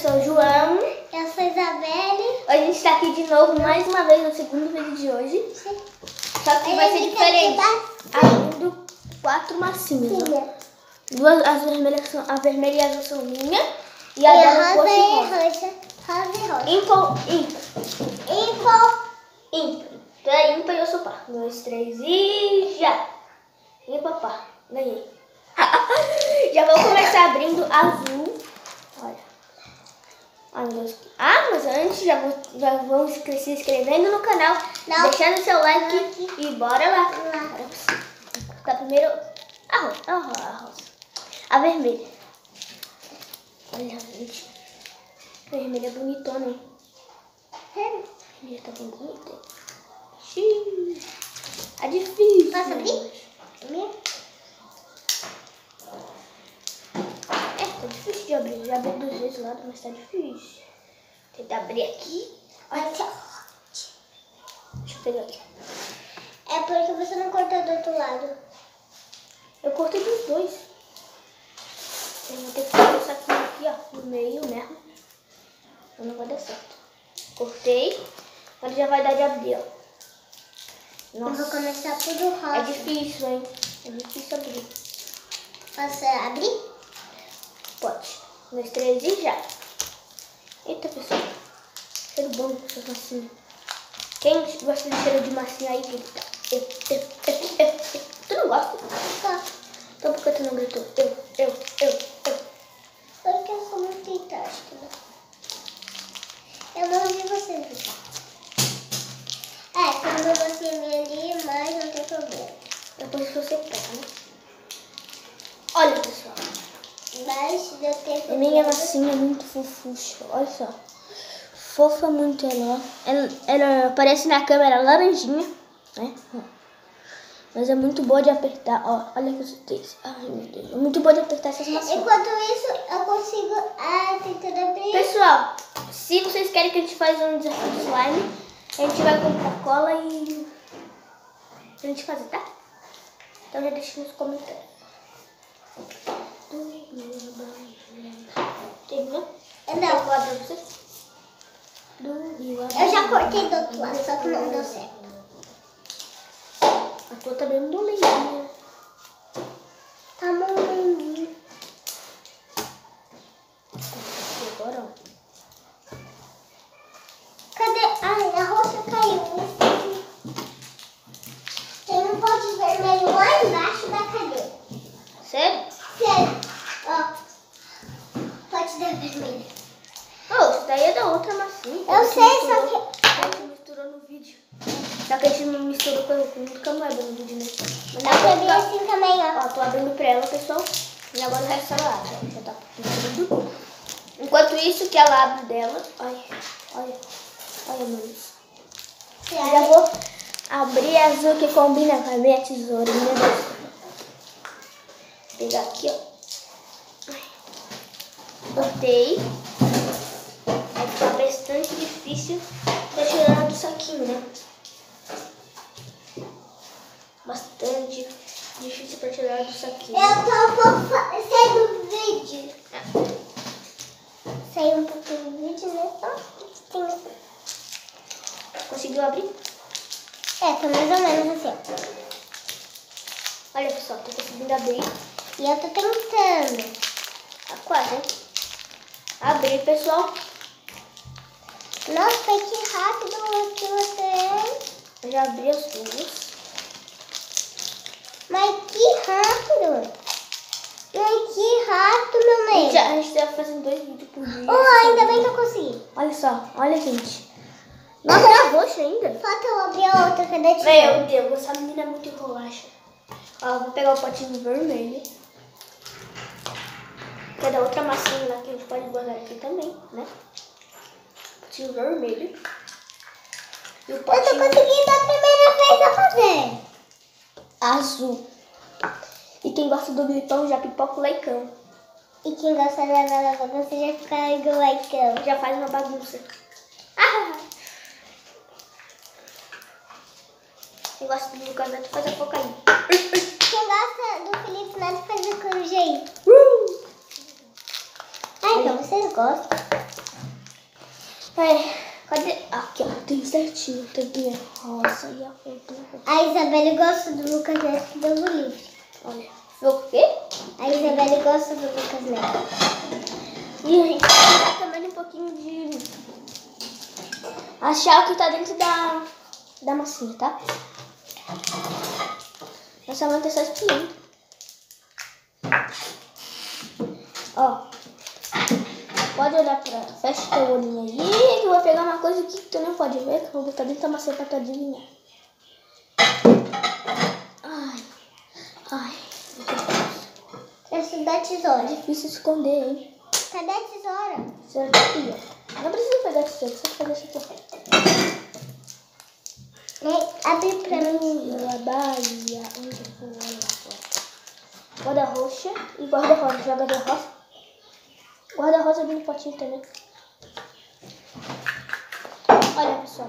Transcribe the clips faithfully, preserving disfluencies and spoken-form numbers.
sou o João. Eu sou a Isabelle. Hoje a gente está aqui de novo, mais uma vez, no segundo vídeo de hoje. Sim. Só que vai ser diferente. Abrindo quatro massinhas. Duas, as vermelhas são, a vermelha e a azul são minha. E a E dela rosa e roxa. roxa. Rosa e roxa. Ímpar, ímpar. Ímpar. Ímpar. Tu é ímpar e eu sou par. Um, dois, três e já. Ímpar, par. Ganhei. Já vou começar abrindo azul. Olha. Ai, meu Deus. Ah, mas antes já, vou, já vão se inscrevendo no canal, Não. deixando seu like Aqui. e bora lá. Lá. Bora cortar primeiro a rosa, a rosa, a rosa. A vermelha. Olha, gente. A vermelha é bonitona, hein? Sério? A vermelha tá bem bonita. Xiii. É difícil. Posso abrir? Minha? É, tá difícil de abrir. Já abri dos dois lados, mas tá difícil. Tentar abrir aqui. Olha só. Deixa eu pegar aqui. É porque você não cortou do outro lado. Eu cortei dos dois. Eu vou ter que fazer essa aqui, aqui, ó, no meio mesmo. Então não vai dar certo. Cortei. Agora já vai dar de abrir, ó. Eu vou Nossa, começar tudo rosa. é difícil, hein? É difícil abrir. Posso abrir? Pode. Um, dois, três e já. Eita, pessoal. Cheiro bom com essas massinhas. Quem gosta de cheiro de massinha aí, grita. Eu, eu, eu, eu, eu. Tu não gosta? Gosto. Então por que tu não gritou? Eu, eu, eu, eu. Porque eu sou muito intestino. Eu não ouvi você gritar. É, quando você me ali, mas não tem problema. Depois você pega, né? Olha, pessoal. Mas deu tempo. A minha massinha é muito fofucha. Olha só. Fofa muito ela, ó. Ela, ela aparece na câmera laranjinha, né? Mas é muito boa de apertar, ó. Olha que sustância. Ai, meu Deus. É muito boa de apertar essas massinhas. Enquanto isso, eu consigo ah, tentar abrir. Pessoal, se vocês querem que a gente faça um desafio de slime, a gente vai comprar cola e a gente fazer, tá? Então já deixa nos comentários. Terminou? Não, Eu vou abrir pra você. eu já cortei do outro lado, só que não deu certo. A tua tá bem molentinha. Tá molinho. Agora, ó. Cadê? Ai, a roxa caiu. Tem um pote vermelho lá embaixo da cadeira. Sério? Sério. Ó. Pote da vermelha. Oh, isso daí é da outra massinha. Eu sei, só que... A gente misturou no vídeo. Só que a gente não misturou com o camarada no vídeo, né? Mas Eu agora abri tá- assim também, ó. Ó, tô abrindo pra ela, pessoal. E agora o resto ela abre. ó. Já tá tudo. Enquanto isso, que ela abre dela. Olha, olha. Olha, mano. Você Eu já abre? vou abrir a azul que combina com a minha tesourinha. Vou pegar aqui, ó. Ai. Cortei. Vai ficar bastante difícil pra tirar do saquinho, né? Bastante difícil pra tirar do saquinho. Eu só vou sair do vídeo. Sair um pouquinho do vídeo, né? Só tem... Conseguiu abrir? É, tá mais ou menos assim. Olha, pessoal, tô conseguindo abrir. E eu tô tentando. Tá quase, hein? Abri, pessoal. Nossa, que rápido que você é. Eu já abri as duas. Mas que rápido. Mas que rápido, meu A gente, meio. a gente tá fazendo dois vídeos por dia. Oh, ainda bem que eu consegui. Olha só, olha, gente. Nossa, tá roxa ainda. Falta eu abrir a outra, cadê a tia? Meu Deus, essa menina é muito enrolacha. Ó, eu vou pegar o potinho vermelho. Que é da outra massinha lá que a gente pode guardar aqui também, né? Potinho vermelho. E o Eu tô potinho conseguindo a primeira vez a fazer. azul. E quem gosta do glitão já pipoca o leicão. E quem gosta da nada, você já fica igual então. Já faz uma bagunça. Ah! Quem gosta do Lucas Neto faz a foca aí. Quem gosta do Felipe Neto faz a coruja aí. Uh! Ah, então vocês gostam. É, cadê? Aqui, ó. Tem certinho. Tem a roça e a outra. A Isabelle gosta do Lucas Neto que deu no livro. Olha. Viu o quê? A Isabelle gosta do Lucas Neto. E a gente vai usar também um pouquinho de... achar o que tá dentro da, da massinha, tá? Nossa mãe tá só espiando. Ó. Pode olhar pra... fecha teu olhinho aí, que eu vou pegar uma coisa aqui que tu não pode ver, que eu vou botar dentro da maçã pra tu adivinhar. Ai. Ai. Essa da tesoura. É difícil esconder, hein? Cadê a tesoura? Tesoura tá aqui, ó. Não precisa pegar a tesoura, só fazer isso aqui. Abre pra mim. A Bahia, onde foi lá? Guarda roxa e guarda rosa. Joga da rosa. Guarda rosa no potinho também. Olha, pessoal.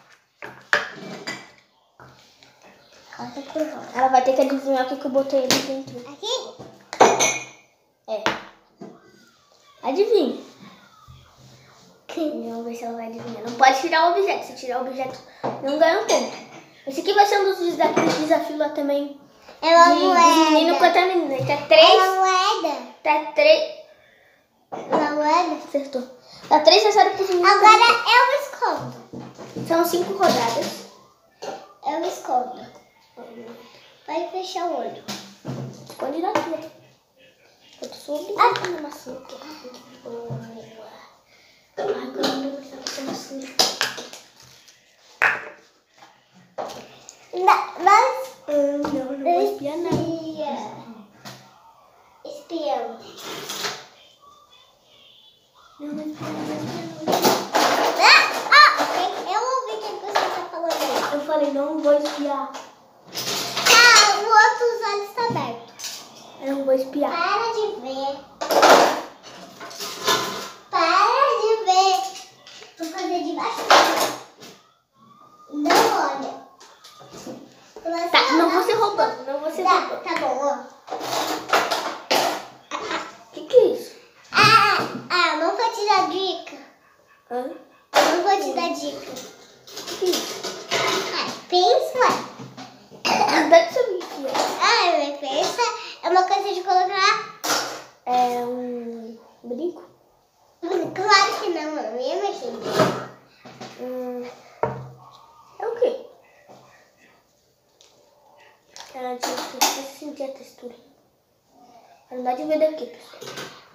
Rosa por rosa. Ela vai ter que adivinhar o que, que eu botei ali dentro. Aqui? É. Adivinha. Vamos ver se ela vai adivinhar. Não pode tirar o objeto. Se tirar o objeto, não ganha um ponto. Esse aqui vai ser um dos desafios, desafios lá também. É uma de, moeda. Dos meninos contra a menina. Tá três. É uma moeda. Tá três. Uma moeda. Acertou. Tá três a zero pros meninos. Agora eu escondo. São cinco rodadas. Eu escondo. Vai fechar o olho. Esconde daqui. Eu tô subindo na maçã aqui. Boa. Agora eu vou fazer maçã. Mas... Não, não vou espiar nada. Espião. Não vou espiar nada. Ah, ah, eu ouvi o que você tá falando. Eu falei, não vou espiar. Ah, o outro olho está aberto. Eu não vou espiar. Para de ver. Para de ver. Vou fazer debaixo. Não olha. Você Tá, não olha. vou ser roubando. Não vou ser Tá, roubando. tá bom, ó. O que que é isso? Ah, ah, não vou te dar dica. Hã? Não vou te dar dica. O que é isso? Ah, pensa. Dá de subir aqui, ó. Ah, mas pensa. É uma coisa de colocar. É um brinco? Claro que não, eu ia mexer. Hum, é o quê? Ah, deixa eu sentir a textura. Não dá de ver daqui, pessoal.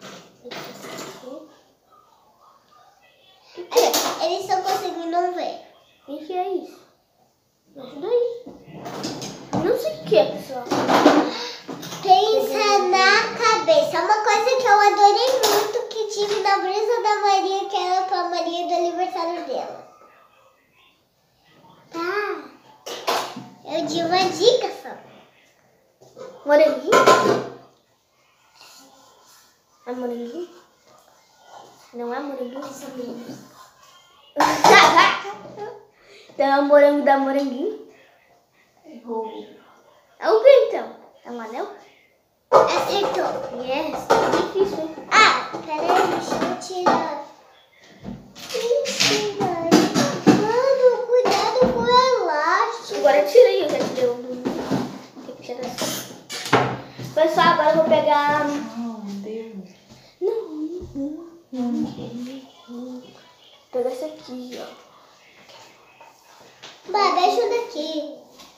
Olha, eles estão conseguindo ver. O que é isso? Me ajuda aí. Não sei o que é, pessoal. Pensa na cabeça. É uma coisa que eu adorei muito que tive na brisa da Maria, que era pra Maria do aniversário dela. Tá. Eu di uma dica só. Moranguinho? É moranguinho? Não é moranguinho? Então é o morango da moranguinho? É o que então? É um anel? Acertou. Yes, tá difícil, hein? Ah, peraí, deixa eu tirar. Mentira. Mano, cuidado com o elástico. Agora tira aí, eu já tirei o do... Tem que tirar assim. Pessoal, agora eu vou pegar... Não, Deus. Não, não, não, não. Vou pegar esse aqui, ó. Bah, deixa daqui.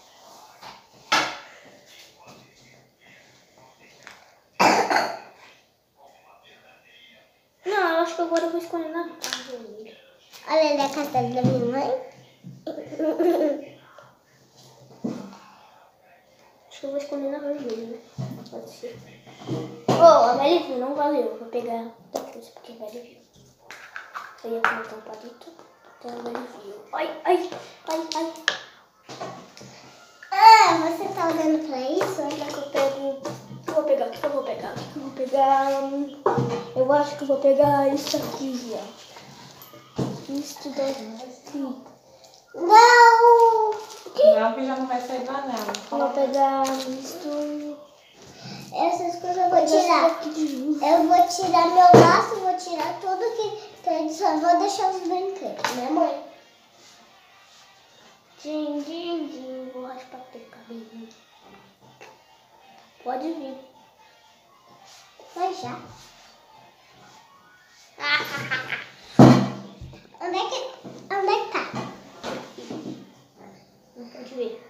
Não, eu acho que agora eu vou escolher na casa. Olha ali a casa da minha mãe. Acho que eu vou escolher na vermelha, né? Pode ser. Ô, a Meli viu, não valeu. Eu vou pegar outra coisa, porque a Meli viu. Eu ia colocar um palito, então a Meli viu. Ai, ai, ai, ai. Ah, você tá olhando pra isso? Será que eu pego... O que eu vou pegar? O que eu vou pegar? O que eu vou pegar? Eu acho que eu vou pegar isso aqui, ó. Isso daqui. Não! Não, que já não vai sair do anel. Eu vou pegar isso... Essas coisas eu vou Pegar isso tirar. daqui de luz. Eu vou tirar meu laço, vou tirar tudo que tá Ele só vou deixar os brinquedos, né, mãe? Din, din, din. Vou raspar teu cabelo. Pode vir. Vai já. Onde é que, onde é que tá? Não pode ver.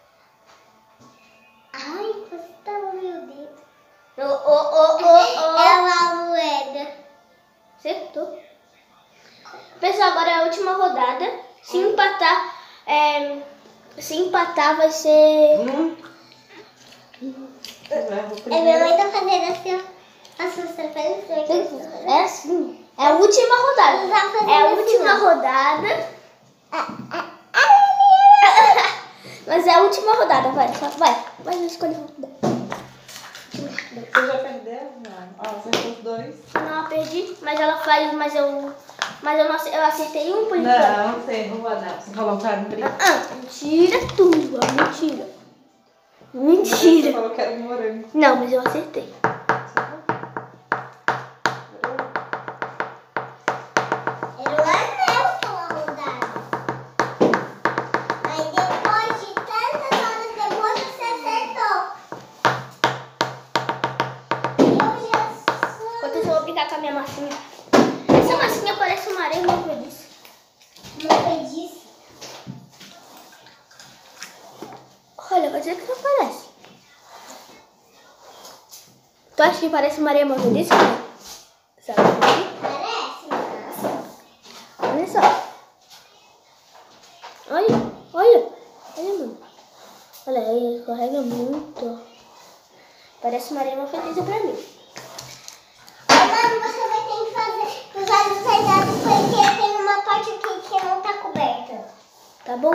Ai, você tá no meu dedo. Ô, ô, ô, ô, ô. É uma moeda. Acertou. Pessoal, agora é a última rodada. Se empatar, é, se empatar vai ser... Hum. Eu levo o É, minha primeiro. mãe tá fazendo assim, ó. Nossa, você faz assim. É assim. É a última rodada. Não tá fazendo É a assim, última não. rodada. Ah, ah, ah, Mas é a última rodada. Vai, só- vai. Vai escolher uma rodada. Você já perdeu? Não. Ó, acertou os dois. Não, eu perdi, mas ela faz, mas eu... Mas eu, não, ace- eu acertei um por enquanto. Não, você errou, não. Você falou que era um brinco. Ah, mentira tua, mentira. Você Mentira. falou que era um morango. Não, mas eu acertei. Era um anel pela rodada. Aí depois de tantas horas depois você acertou. Eu já sou. Enquanto eu vou brincar com a minha massinha. Essa massinha parece uma areia movediça. Movediça. Olha, vai dizer que não parece. Tu acha que parece uma areia movediça? Sabe? Parece, mas... Olha só. Olha, olha. Olha, mano. Olha aí, escorrega muito. Parece uma areia movediça pra mim. Mano, você vai ter que fazer os olhos fechados porque tem uma parte aqui que não tá coberta. Tá bom?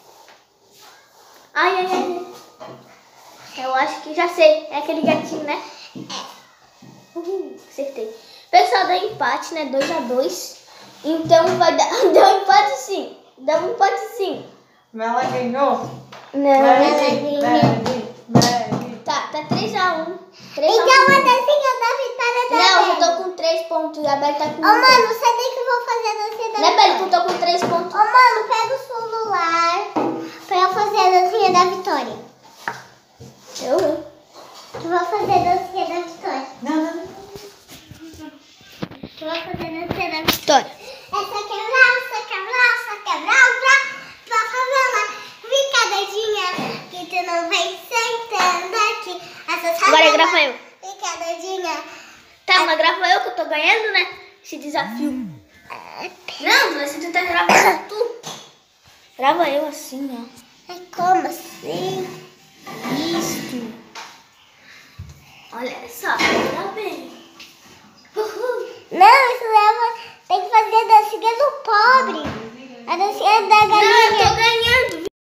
Ai, ai, ai. Eu acho que já sei. É aquele gatinho, né? Uhum, acertei. Pessoal, dá empate, né? dois a dois. Então vai dar... Deu empate sim. Deu um empate sim. Ela ganhou? Não. Mary, Mary, Mary. Tá, tá três a um. três a um. Então a dancinha da vitória da Não, eu Belle. tô com três pontos. A Belle tá com Ô, mano, você tem que eu vou fazer a dancinha da Né, vitória. Belle? Tu tô com três pontos. Ô, mano, pega o celular pra eu fazer a dancinha da vitória. Eu, hein? Eu vou fazer a dancinha da vitória. Não, não, não. Eu vou fazer a dancinha da vitória. Vitória. Essa quebrar, essa quebrar, essa quebrar, pra, pra favela. Brincadeirinha, que tu não vai sentando aqui. Essa Agora grava eu. Brincadeirinha. Tá, mas grava eu que eu tô ganhando, né? Esse desafio. Não, mas você tá gravando tu. Grava eu assim, ó. É como assim? Isso. Olha só.